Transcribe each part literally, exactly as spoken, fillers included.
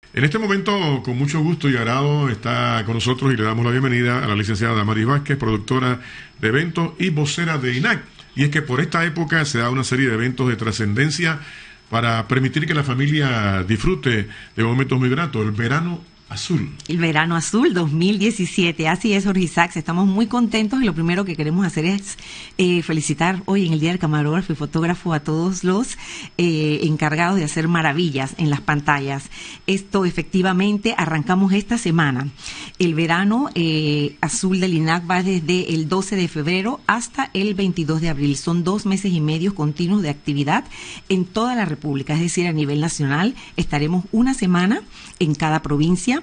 En este momento, con mucho gusto y agrado, está con nosotros y le damos la bienvenida a la licenciada Damaris Vázquez, productora de eventos y vocera de I N A C. Y es que por esta época se da una serie de eventos de trascendencia para permitir que la familia disfrute de momentos muy gratos. El verano azul. El verano azul dos mil diecisiete, así es, Jorge Isaacs, estamos muy contentos y lo primero que queremos hacer es eh, felicitar hoy en el Día del Camarógrafo y Fotógrafo a todos los eh, encargados de hacer maravillas en las pantallas. Esto efectivamente arrancamos esta semana. El verano eh, azul del I N A C va desde el doce de febrero hasta el veintidós de abril. Son dos meses y medio continuos de actividad en toda la República, es decir, a nivel nacional. Estaremos una semana en cada provincia,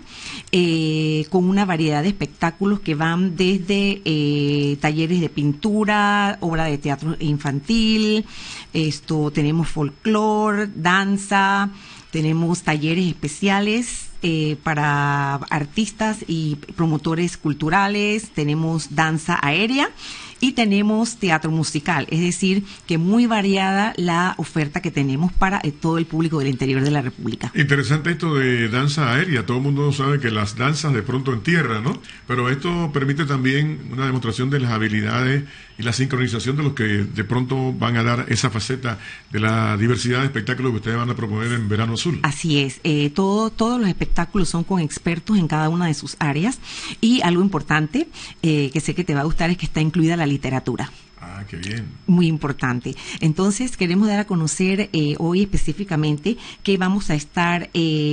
eh, con una variedad de espectáculos que van desde eh, talleres de pintura, obra de teatro infantil, esto tenemos folclore, danza, tenemos talleres especiales eh, para artistas y promotores culturales, tenemos danza aérea y tenemos teatro musical, es decir, que muy variada la oferta que tenemos para eh, todo el público del interior de la República. Interesante esto de danza aérea. Todo el mundo sabe que las danzas de pronto en tierra, ¿no? Pero esto permite también una demostración de las habilidades y la sincronización de los que de pronto van a dar esa faceta de la diversidad de espectáculos que ustedes van a proponer en Verano Azul. Así es, eh, todo, todos los espectáculos son con expertos en cada una de sus áreas y algo importante eh, que sé que te va a gustar es que está incluida la literatura. Ah, qué bien. Muy importante. Entonces, queremos dar a conocer eh, hoy específicamente que vamos a estar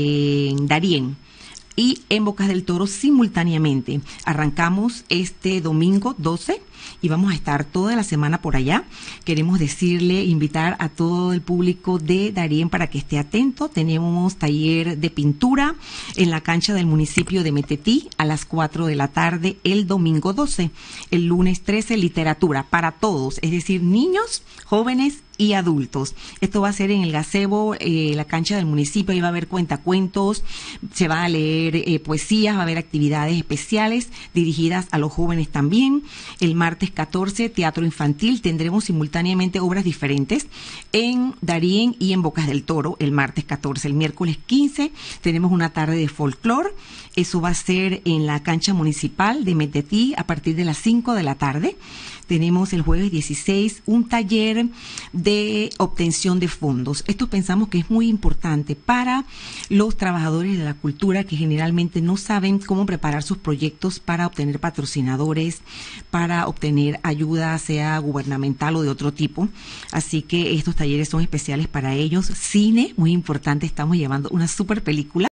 en Darién y en Bocas del Toro simultáneamente. Arrancamos este domingo doce y vamos a estar toda la semana por allá. Queremos decirle, invitar a todo el público de Darién para que esté atento. Tenemos taller de pintura en la cancha del municipio de Metetí a las cuatro de la tarde el domingo doce. El lunes trece, literatura para todos, es decir, niños, jóvenes y adultos. Esto va a ser en el gazebo, eh, la cancha del municipio. Ahí va a haber cuentacuentos, se va a leer eh, poesías, va a haber actividades especiales dirigidas a los jóvenes también. El martes catorce, teatro infantil. Tendremos simultáneamente obras diferentes en Darién y en Bocas del Toro el martes catorce. El miércoles quince tenemos una tarde de folclore. Eso va a ser en la cancha municipal de Metetí a partir de las cinco de la tarde. Tenemos el jueves dieciséis un taller de obtención de fondos. Esto pensamos que es muy importante para los trabajadores de la cultura que generalmente no saben cómo preparar sus proyectos para obtener patrocinadores, para obtener ayuda, sea gubernamental o de otro tipo. Así que estos talleres son especiales para ellos. Cine, muy importante, estamos llevando una super película